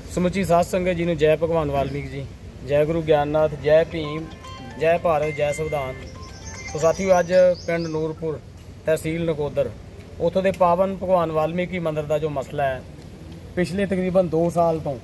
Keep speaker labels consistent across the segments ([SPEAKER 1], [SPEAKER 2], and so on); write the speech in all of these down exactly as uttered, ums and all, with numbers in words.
[SPEAKER 1] ਸਮੁੱਚੀ ਸਾਧ ਸੰਗਤ जी ਨੂੰ जय भगवान वाल्मीकि जी, जय गुरु ज्ञाननाथ, जय भीम, जय भारत, जय संविधान। तो साथियों, अज पिंड नूरपुर तहसील नकोदर उतों के पावन भगवान वाल्मीकि मंदिर का जो मसला है, पिछले तकरीबन दो साल तो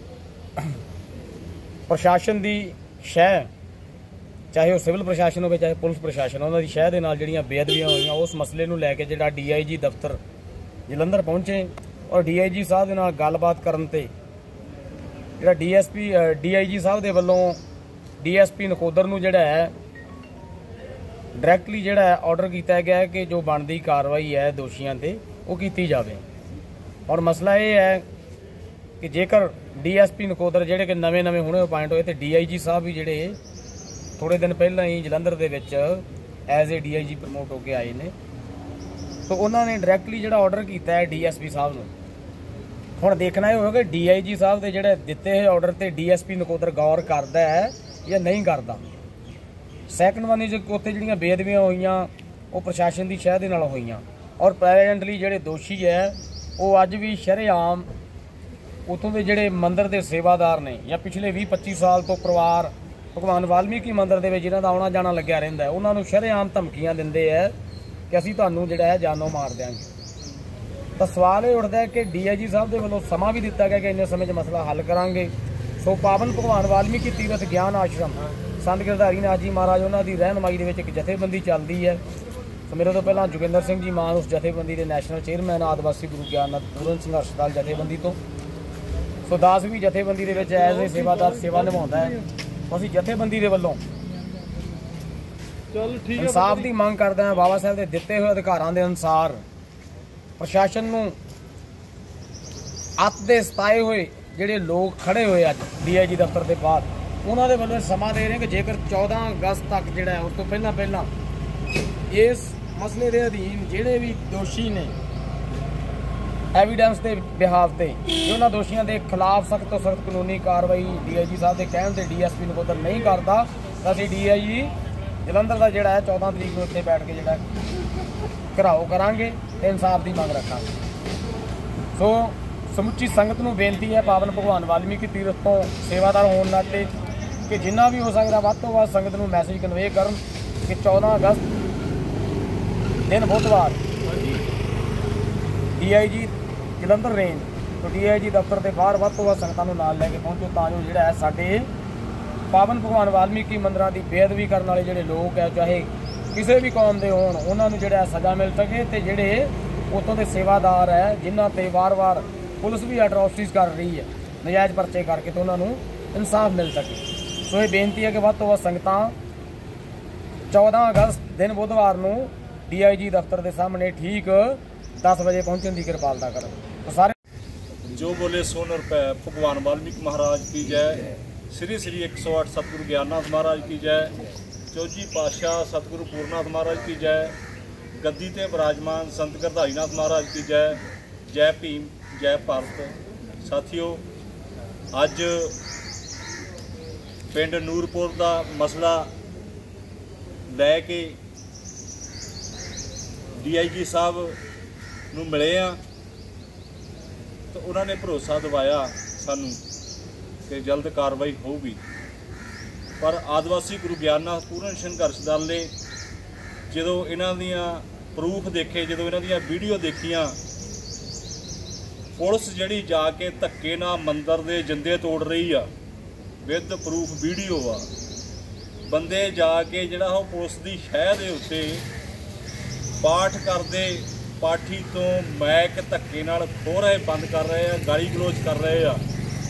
[SPEAKER 1] प्रशासन की शह, चाहे वह सिविल प्रशासन हो चाहे पुलिस प्रशासन, उन्होंने शह के नाल जिहड़ियां बेअदबियां होईयां उस मसले नूं लैके जिहड़ा डी आई जी दफ्तर जलंधर पहुंचे और डी आई जी साहब के नाल गलबात करन ते जिहड़ा D S P D I G साहब के वल्लों डी एस पी नकोदर नूं जिहड़ा है डायरैक्टली जिहड़ा है ऑर्डर किया गया है कि जो बनती कार्रवाई है दोषियों ते वो की जाए। और मसला ये है कि जेकर डी एस पी नकोदर जिहड़े कि नवे नवे हुणे अपॉइंट होए तो डी आई जी साहब भी जिहड़े थोड़े दिन पहला ही जलंधर दे विच as a D I G promote होकर आए ने, तो उन्होंने डायरैक्टली जिहड़ा ऑर्डर किया है डी एस पी साहब नूं। हुण देखना ये होगा डी आई जी साहब के जिहड़े दिते हुए ऑर्डर ते डी एस पी नकोदर गौर करता है या नहीं करता। सैकंड वन इज उत्थे जिहड़ियां बेअदबियां होईयां वो प्रशासन की शह दे नाल होईयां और प्रेजेंटली जिहड़े दोषी है वो अज भी शरेआम उत्थों के जिहड़े मंदिर के सेवादार ने या पिछले भी पच्ची साल तो परिवार भगवान वाल्मीकि मंदिर के जिन्हां दा आउणा जाना लग्या रहिंदा है, उन्हां नूं शरेआम धमकियां दिंदे है कि असीं तुहानूं जिहड़ा है जानों मार देंगे। तो सवाल ये उठता है कि डी आई जी साहब के वालों समा भी दिता गया कि इन्ने समय मसला हल करांगे। सो पावन भगवान वाल्मीकि तीरथ ज्ञान आश्रम संत गिरधारी नाथ जी महाराज उन्हों की रहनुमाई के एक जथेबंदी चलती है। तो मेरे तो पहला जोगिंदर सिंह जी मान उस जथेबंदी के नैशनल चेयरमैन आदिवासी गुरु ज्ञाननाथ पूर्ण संघर्ष दल जथेबंदी तो सो दास भी जथेबंदी के एज ए सेवादार सेवा निभाता है। असीं जथेबंदी के वलों इंसाफ की मांग करते हैं। बाबा साहब के दिते हुए अधिकारों के अनुसार प्रशासन नूं अत दे सताए हुए जिहड़े लोग खड़े हुए अज डी आई जी दफ्तर के बाहर, उन्होंने वालों समा दे रहे कि जेकर चौदह अगस्त तक जिहड़ा है उस तो पहला पहला इस मसले के अधीन जिहड़े भी दोषी ने एविडेंस के बिहाफ से उन्होंने दोषियों के खिलाफ सख्त तो सख्त कानूनी कार्रवाई डी आई जी साहब के कहने से डी एस पी नकोदर नहीं करता तो असीं डी आई जी जलंधर का जिहड़ा है चौदह तरीक को उत्थे बैठ के जिहड़ा घराओ करांगे ते इंसाफ की मांग रखांगे। सो समुची संगत नूं बेनती है पावन भगवान वाल्मीकि तीरथ तो सेवादार होने नाते कि जिन्ना भी हो सकता वध तो वध संगत नूं मैसेज कन्वे करन कि चौदह अगस्त दिन बुधवार D I G Jalandhar range तो डी आई जी दफ्तर के बाहर वध तो वध संगतां नूं नाल लैके पहुंचो तां जो जिहड़ा है साडे पावन भगवान वाल्मीकि मंदिरां की बेअदबी करने वाले जिहड़े लोग है चाहे किसी भी कौम के होण उन्हां नूं जिहड़ा सज़ा मिल सके ते जिहड़े उत्तों के सेवादार है जिन्हां ते वार वार पुलिस भी एट्रोसिटीज़ कर रही है नजायज़ परचे करके तो उन्होंने इंसाफ मिल सके। सो ये बेनती है कि वध तो वध संगतां चौदह अगस्त दिन बुधवार नूं डी आई जी दफ्तर के सामने ठीक दस बजे पहुँचने की कृपालता करें। तो सारे
[SPEAKER 2] जो बोले सो रुपये भगवान वाल्मीकि महाराज की जय, श्री श्री एक सौ आठ सतगुरु ज्ञाननाथ महाराज की जय, चौजी पातशाह सतगुरु पूर्णनाथ महाराज की जय, गद्दी ते विराजमान संत गिरधारी नाथ महाराज की जय, जय भीम, जय भारत। साथियों, अज पिंड नूरपुर का मसला लैके डी आई जी साहब नूं मिले आ तो उन्होंने भरोसा दिवाया सानू कि जल्द कार्रवाई होगी। पर आदिवासी गुरु ज्ञाननाथ पूर्ण संघर्ष दल ने जो इन्हां दियां प्रूफ देखे, जो इन्हां दियां वीडियो देखियां, पुलिस जिहड़ी जाके धक्के नाल मंदिर दे जिंदे तोड़ रही आ विद प्रूफ वीडियो आ, बंदे जाके जिहड़ा वो पुलिस की शह दे उत्ते पाठ करते पाठी तो मैक धक्के नाल खो रहे बंद कर रहे हैं, गाली गलोच कर रहे हैं।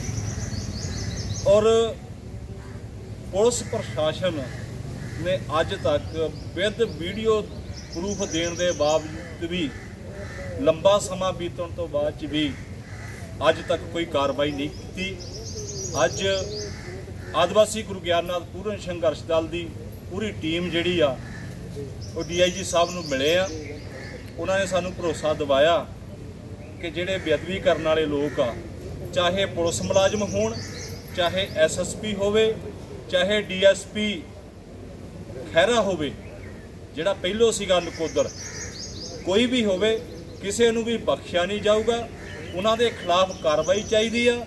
[SPEAKER 2] और पुलिस प्रशासन ने अज तक विद वीडियो प्रूफ देने के बावजूद भी लंबा समा बीतने तो बाद भी अज तक कोई कार्रवाई नहीं की। अज आदिवासी गुरु ज्ञाननाथ पूर्ण संघर्ष दल की पूरी टीम जिहड़ी आ वो डी आई जी साहब नूं मिले आ। उन्होंने सानू भरोसा दिवाया कि जिहड़े बेअदबी करने वाले लोग आ, चाहे पुलिस मुलाजम होण, चाहे एस एस पी होवे, चाहे डी एस पी खैरा होवे, जिहड़ा पहलों सीगा नकोदर, कोई भी होवे, किसी नूं भी बख्शिया नहीं जाऊगा। उन्हां दे खिलाफ कार्रवाई चाहिए आ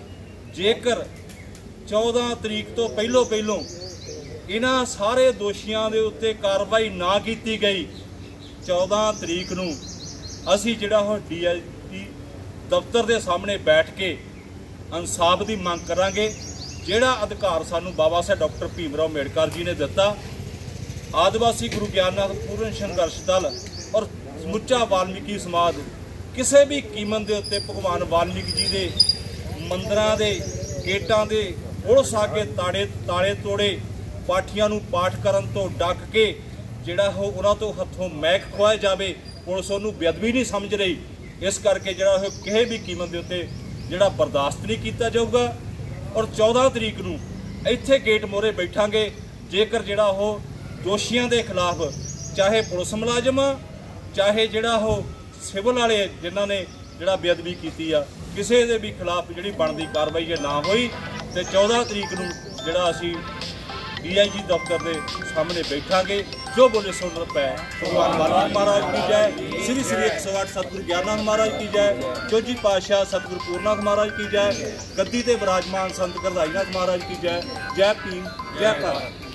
[SPEAKER 2] ਜੇਕਰ ਚੌਦਾਂ ਤਰੀਕ ਤੋਂ ਪਹਿਲੋਂ ਪਹਿਲੋਂ ਇਹਨਾਂ ਸਾਰੇ ਦੋਸ਼ੀਆਂ ਦੇ ਉੱਤੇ ਕਾਰਵਾਈ ਨਾ ਕੀਤੀ ਗਈ, ਚੌਦਾਂ ਤਰੀਕ ਨੂੰ ਅਸੀਂ ਜਿਹੜਾ ਉਹ ਡੀ ਆਈ ਜੀ ਦਫ਼ਤਰ ਦੇ ਸਾਹਮਣੇ ਬੈਠ ਕੇ ਇਨਸਾਫ ਦੀ ਮੰਗ ਕਰਾਂਗੇ। ਜਿਹੜਾ ਅਧਿਕਾਰ ਸਾਨੂੰ ਬਾਬਾ ਸਾਹਿਬ ਡਾਕਟਰ ਭੀਮ ਰਾਓ ਅੰਬੇਡਕਰ ਜੀ ਨੇ ਦਿੱਤਾ, ਆਦਿਵਾਸੀ ਗੁਰੂ ਗਿਆਨਨਾਥ ਪੂਰਨ ਸੰਘਰਸ਼ ਦਲ ਔਰ ਸਮੁੱਚਾ ਵਾਲਮੀਕੀ ਸਮਾਜ ਕਿਸੇ ਵੀ ਕੀਮਤ ਦੇ ਉੱਤੇ ਭਗਵਾਨ ਵਾਲਮੀਕੀ ਜੀ ਦੇ ਮੰਦਰਾਂ ਦੇ ਗੇਟਾਂ ਦੇ ਪੁਲਿਸ ਆ ਕੇ ਤਾੜੇ ਤਾਲੇ ਤੋੜੇ, ਪਾਠੀਆਂ ਨੂੰ ਪਾਠ ਕਰਨ ਤੋਂ ਡੱਕ ਕੇ ਜਿਹੜਾ ਉਹ ਉਹਨਾਂ ਤੋਂ ਹੱਥੋਂ ਮਹਿਕ ਖਵਾਇਆ ਜਾਵੇ। ਪੁਲਿਸ ਉਹਨੂੰ ਬੇਅਦਬੀ ਨਹੀਂ ਸਮਝ ਰਹੀ, ਇਸ ਕਰਕੇ ਜਿਹੜਾ ਉਹ ਕਿਸੇ ਵੀ ਕੀਮਤ ਦੇ ਉੱਤੇ ਜਿਹੜਾ ਬਰਦਾਸ਼ਤ ਨਹੀਂ ਕੀਤਾ ਜਾਊਗਾ। ਔਰ ਚੌਦਾਂ ਤਰੀਕ ਨੂੰ ਇੱਥੇ ਗੇਟ ਮੋਹਰੇ ਬੈਠਾਂਗੇ। ਜੇਕਰ ਜਿਹੜਾ ਉਹ ਦੋਸ਼ੀਆਂ ਦੇ ਖਿਲਾਫ, ਚਾਹੇ ਪੁਲਿਸ ਮੁਲਾਜ਼ਮ ਚਾਹੇ ਜਿਹੜਾ ਉਹ ਸਿਵਲ ਵਾਲੇ ਜਿਨ੍ਹਾਂ ਨੇ ਜਿਹੜਾ ਬੇਅਦਬੀ ਕੀਤੀ ਆ, ਕਿਸੇ ਦੇ ਵੀ ਖਿਲਾਫ ਜਿਹੜੀ ਬਣਦੀ ਕਾਰਵਾਈ ਜੇ ਨਾ ਹੋਈ ਤੇ ਚੌਦਾਂ ਤਰੀਕ ਨੂੰ ਜਿਹੜਾ ਅਸੀਂ ਡੀ ਆਈ ਜੀ ਦਫ਼ਤਰ ਦੇ ਸਾਹਮਣੇ ਬੈਠਾਂਗੇ। ਜੋ ਬੋਲੇ ਸੁਣ ਪੈ। ਭਗਵਾਨ ਵਾਲਮੀਕੀ ਮਹਾਰਾਜ ਕੀ ਜੈ, ਸ੍ਰੀ ਸ੍ਰੀ ਇੱਕ ਸੌ ਅੱਠ ਸਤਿਗੁਰੂ ਗਿਆਨਨਾਥ ਮਹਾਰਾਜ ਕੀ ਜੈ, ਚੌਜੀ ਪਾਤਸ਼ਾਹ ਸਤਿਗੁਰੂ ਪੂਰਨਾਥ ਮਹਾਰਾਜ ਕੀ ਜੈ, ਗੱਦੀ ਤੇ ਵਿਰਾਜਮਾਨ ਸੰਤ ਗੁਰਦਾਈ ਨਾਥ ਮਹਾਰਾਜ ਕੀ ਜੈ। ਜੈ ਭੀਮ, ਜੈ ਭਾਰਤ।